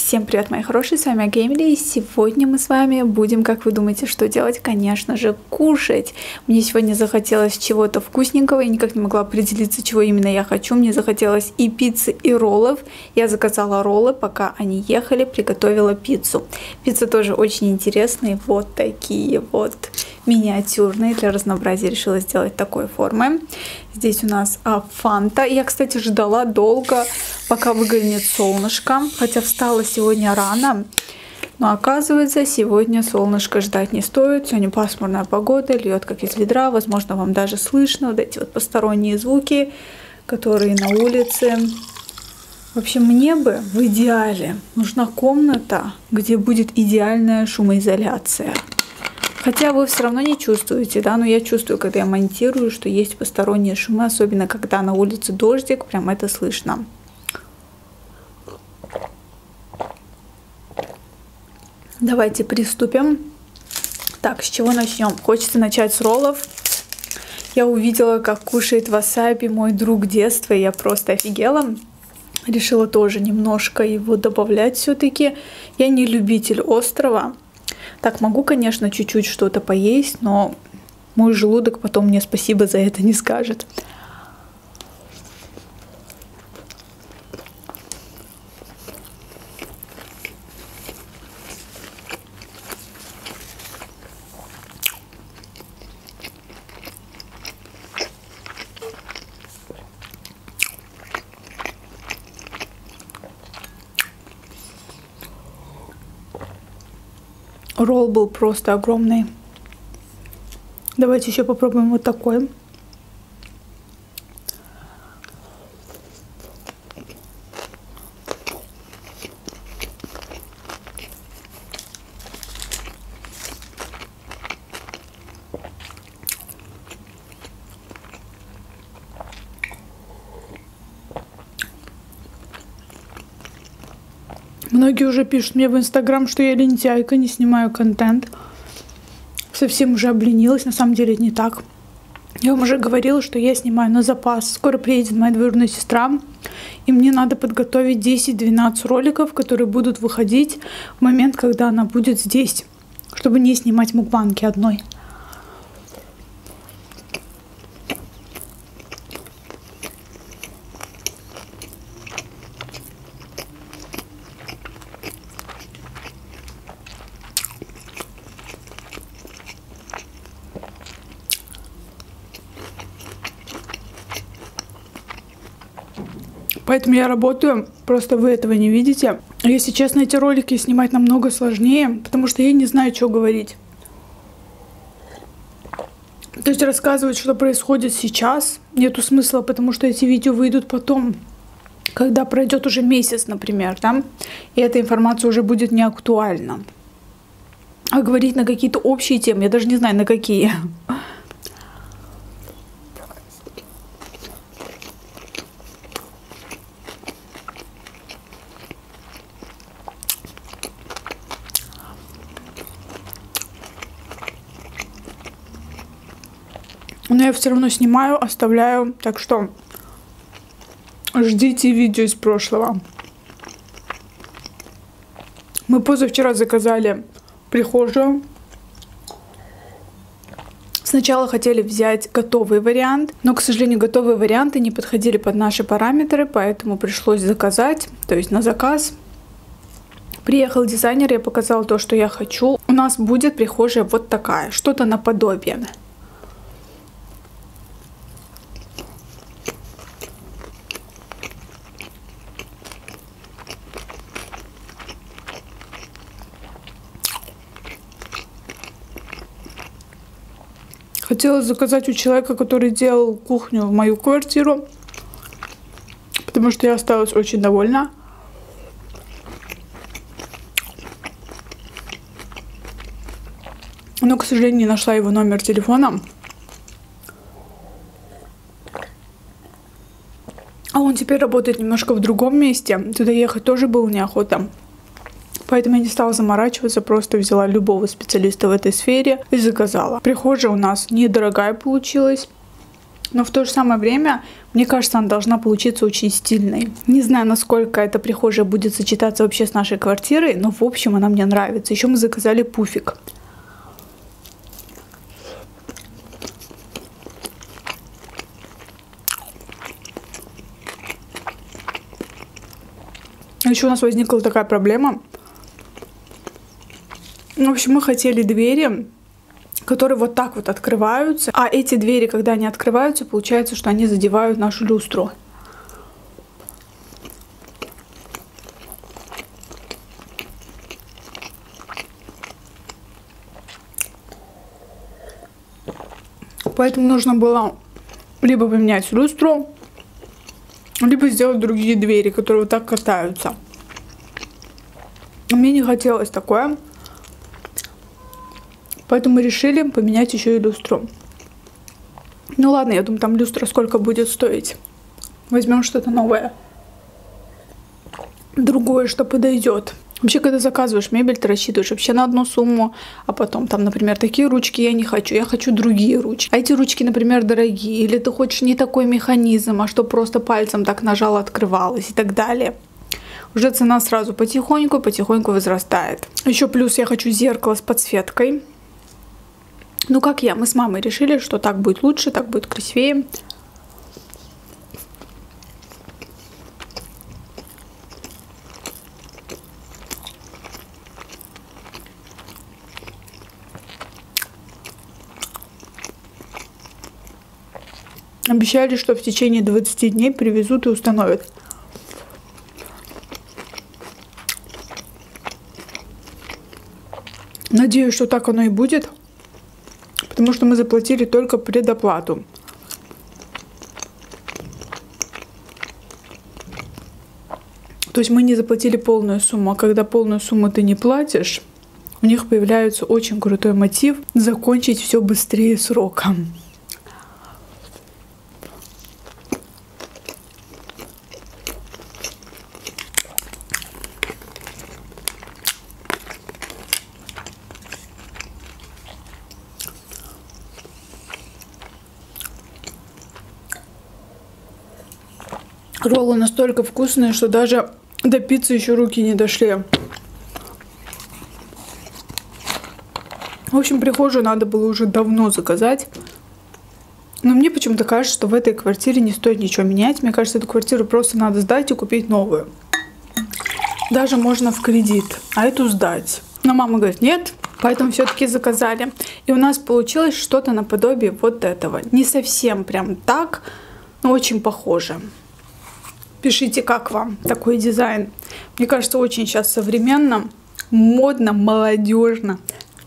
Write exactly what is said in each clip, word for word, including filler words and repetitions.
Всем привет, мои хорошие, с вами Агемили, и сегодня мы с вами будем, как вы думаете, что делать? Конечно же, кушать. Мне сегодня захотелось чего-то вкусненького, я никак не могла определиться, чего именно я хочу. Мне захотелось и пиццы, и роллов. Я заказала роллы, пока они ехали, приготовила пиццу. Пицца тоже очень интересная, вот такие вот миниатюрные, для разнообразия решила сделать такой формы. Здесь у нас а, фанта. Я, кстати, ждала долго, пока выглянет солнышко, хотя встала сегодня рано, но оказывается, сегодня солнышко ждать не стоит. Сегодня пасмурная погода, льет как из ведра, возможно, вам даже слышно вот эти вот посторонние звуки, которые на улице. В общем, мне бы в идеале нужна комната, где будет идеальная шумоизоляция. Хотя вы все равно не чувствуете, да, но я чувствую, когда я монтирую, что есть посторонние шумы, особенно когда на улице дождик, прям это слышно. Давайте приступим. Так, с чего начнем? Хочется начать с роллов. Я увидела, как кушает васаби мой друг детства, и я просто офигела. Решила тоже немножко его добавлять все-таки. Я не любитель острого. Так, могу, конечно, чуть-чуть что-то поесть, но мой желудок потом мне спасибо за это не скажет. Ролл был просто огромный. Давайте еще попробуем вот такой. Многие уже пишут мне в Инстаграм, что я лентяйка, не снимаю контент. Совсем уже обленилась, на самом деле это не так. Я вам уже говорила, что я снимаю на запас. Скоро приедет моя двоюродная сестра, и мне надо подготовить десять-двенадцать роликов, которые будут выходить в момент, когда она будет здесь, чтобы не снимать мукбанги одной. Поэтому я работаю, просто вы этого не видите. Если честно, эти ролики снимать намного сложнее, потому что я не знаю, что говорить. То есть рассказывать, что происходит сейчас, нету смысла, потому что эти видео выйдут потом, когда пройдет уже месяц, например, да, и эта информация уже будет не актуальна. А говорить на какие-то общие темы, я даже не знаю, на какие. Но я все равно снимаю, оставляю. Так что ждите видео из прошлого. Мы позавчера заказали прихожую. Сначала хотели взять готовый вариант, но, к сожалению, готовые варианты не подходили под наши параметры, поэтому пришлось заказать, то есть на заказ. Приехал дизайнер, я показала то, что я хочу. У нас будет прихожая вот такая, что-то наподобие. Хотела заказать у человека, который делал кухню в мою квартиру, потому что я осталась очень довольна. Но, к сожалению, не нашла его номер телефона. А он теперь работает немножко в другом месте. Туда ехать тоже было неохота. Поэтому я не стала заморачиваться, просто взяла любого специалиста в этой сфере и заказала. Прихожая у нас недорогая получилась. Но в то же самое время, мне кажется, она должна получиться очень стильной. Не знаю, насколько эта прихожая будет сочетаться вообще с нашей квартирой, но в общем она мне нравится. Еще мы заказали пуфик. Еще у нас возникла такая проблема. В общем, мы хотели двери, которые вот так вот открываются. А эти двери, когда они открываются, получается, что они задевают нашу люстру. Поэтому нужно было либо поменять люстру, либо сделать другие двери, которые вот так катаются. Мне не хотелось такое. Поэтому мы решили поменять еще и люстру. Ну ладно, я думаю, там люстра сколько будет стоить. Возьмем что-то новое. Другое, что подойдет. Вообще, когда заказываешь мебель, ты рассчитываешь вообще на одну сумму, а потом там, например, такие ручки я не хочу, я хочу другие ручки. А эти ручки, например, дорогие, или ты хочешь не такой механизм, а что просто пальцем так нажал, открывалось и так далее. Уже цена сразу потихоньку, потихоньку возрастает. Еще плюс я хочу зеркало с подсветкой. Ну, как я, мы с мамой решили, что так будет лучше, так будет красивее. Обещали, что в течение двадцати дней привезут и установят. Надеюсь, что так оно и будет. Потому что мы заплатили только предоплату. То есть мы не заплатили полную сумму. А когда полную сумму ты не платишь, у них появляется очень крутой мотив закончить все быстрее срока. Роллы настолько вкусные, что даже до пиццы еще руки не дошли. В общем, прихожую надо было уже давно заказать. Но мне почему-то кажется, что в этой квартире не стоит ничего менять. Мне кажется, эту квартиру просто надо сдать и купить новую. Даже можно в кредит, а эту сдать. Но мама говорит, нет, поэтому все-таки заказали. И у нас получилось что-то наподобие вот этого. Не совсем прям так, но очень похоже. Пишите, как вам такой дизайн. Мне кажется, очень сейчас современно, модно, молодежно.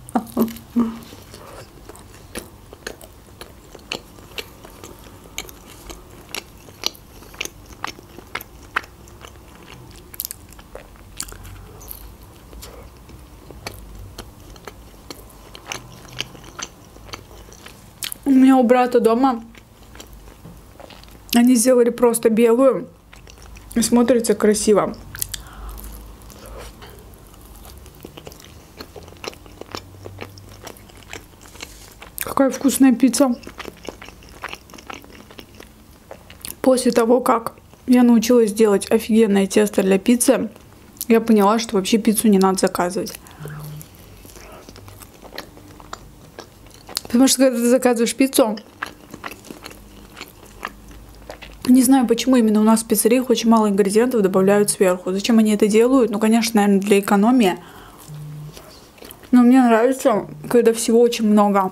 У меня у брата дома они сделали просто белую. И смотрится красиво. Какая вкусная пицца. После того, как я научилась делать офигенное тесто для пиццы, я поняла, что вообще пиццу не надо заказывать. Потому что когда ты заказываешь пиццу, не знаю, почему именно у нас в пиццериях очень мало ингредиентов добавляют сверху. Зачем они это делают? Ну, конечно, наверное, для экономии. Но мне нравится, когда всего очень много.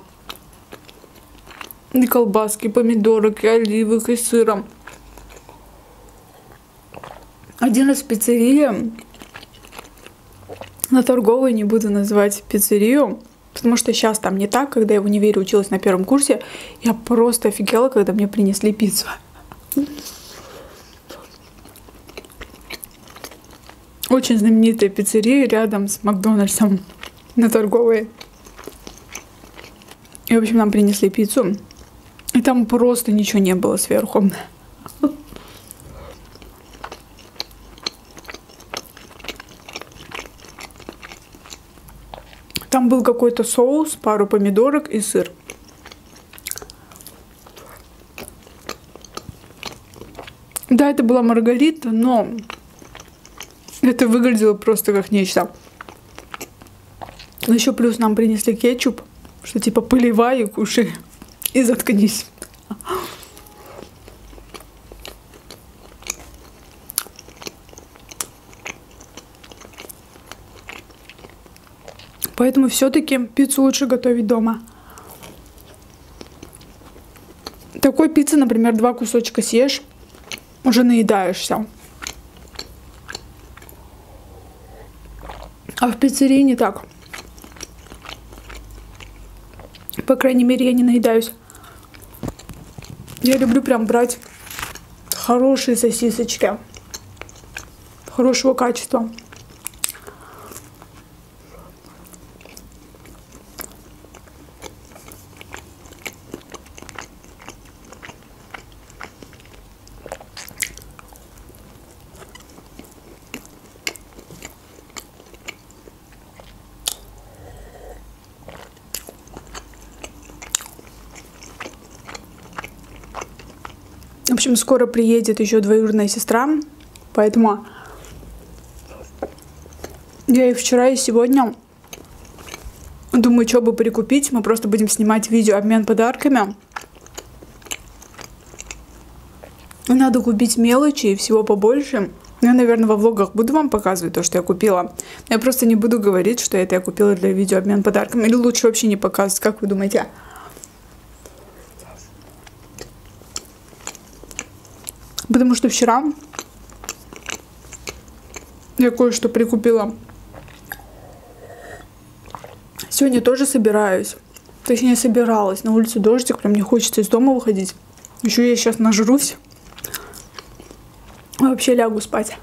И колбаски, и помидорок, и оливок, и сыром. Один раз в пиццерии, на Торговой, не буду называть пиццерию, потому что сейчас там не так. Когда я в универе училась на первом курсе, я просто офигела, когда мне принесли пиццу. Очень знаменитая пиццерия рядом с Макдональдсом на Торговой. И, в общем, нам принесли пиццу. И там просто ничего не было сверху. Там был какой-то соус, пару помидорок и сыр. Да, это была маргарита, но это выглядело просто как нечто. Еще плюс нам принесли кетчуп, что типа поливай и кушай, и заткнись. Поэтому все-таки пиццу лучше готовить дома. Такой пиццы, например, два кусочка съешь, уже наедаешься. А в пиццерии не так. По крайней мере, я не наедаюсь. Я люблю прям брать хорошие сосисочки. Хорошего качества. В общем, скоро приедет еще двоюродная сестра, поэтому я и вчера, и сегодня думаю, что бы прикупить. Мы просто будем снимать видео обмен подарками. Надо купить мелочи и всего побольше. Я, наверное, во влогах буду вам показывать то, что я купила. Я просто не буду говорить, что это я купила для видео обмен подарками. Или лучше вообще не показывать, как вы думаете? Потому что вчера я кое-что прикупила. Сегодня тоже собираюсь. Точнее, собиралась. На улице дождик, прям не хочется из дома выходить. Еще я сейчас нажрусь. Вообще лягу спать.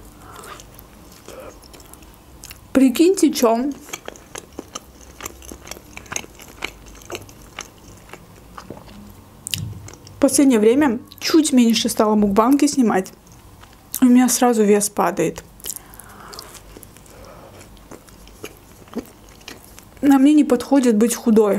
Прикиньте, что? В последнее время чуть меньше стала мукбанги снимать. У меня сразу вес падает. На мне не подходит быть худой.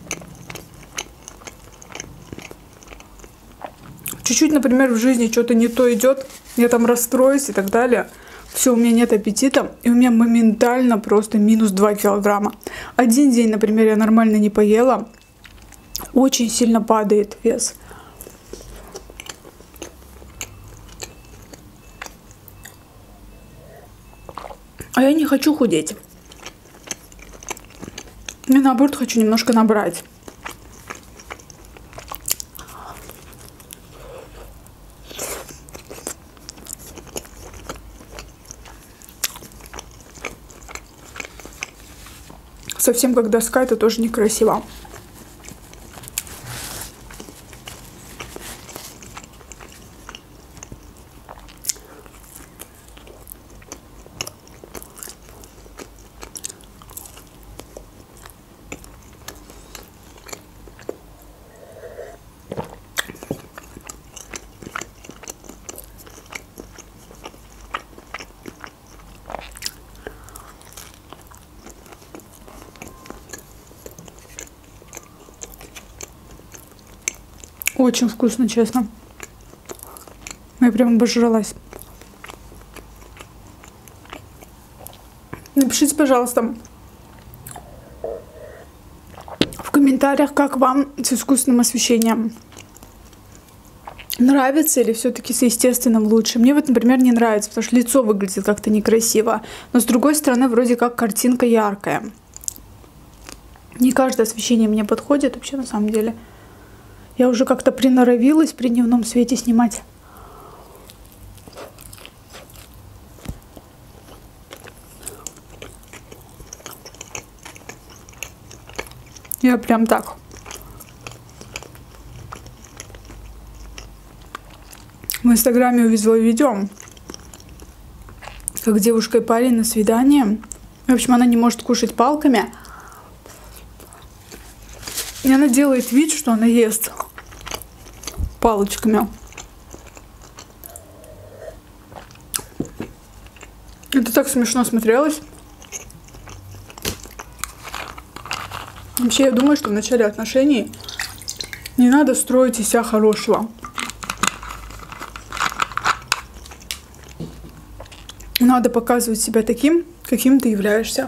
Чуть-чуть, например, в жизни что-то не то идет, я там расстроюсь и так далее. Все, у меня нет аппетита, и у меня моментально просто минус два килограмма. Один день, например, я нормально не поела, очень сильно падает вес. А я не хочу худеть. Я, наоборот, хочу немножко набрать. Совсем как доска, это тоже некрасиво. Очень вкусно, честно. Я прям обожралась. Напишите, пожалуйста, в комментариях, как вам с искусственным освещением. Нравится или все-таки с естественным лучше? Мне вот, например, не нравится, потому что лицо выглядит как-то некрасиво. Но с другой стороны, вроде как картинка яркая. Не каждое освещение мне подходит вообще на самом деле. Я уже как-то приноровилась при дневном свете снимать. Я прям так. В инстаграме увидела видео, как девушка и парень на свидание. В общем, она не может кушать палками. И она делает вид, что она ест палочками. Это так смешно смотрелось. Вообще, я думаю, что в начале отношений не надо строить из себя хорошего. Надо показывать себя таким, каким ты являешься.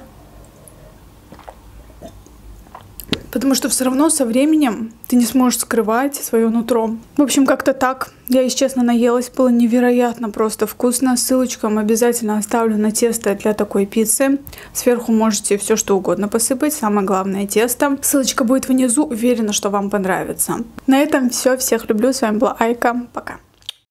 Потому что все равно со временем ты не сможешь скрывать свое нутро. В общем, как-то так. Я, если честно, наелась. Было невероятно просто вкусно. Ссылочку вам обязательно оставлю на тесто для такой пиццы. Сверху можете все что угодно посыпать. Самое главное — тесто. Ссылочка будет внизу. Уверена, что вам понравится. На этом все. Всех люблю. С вами была Айка. Пока.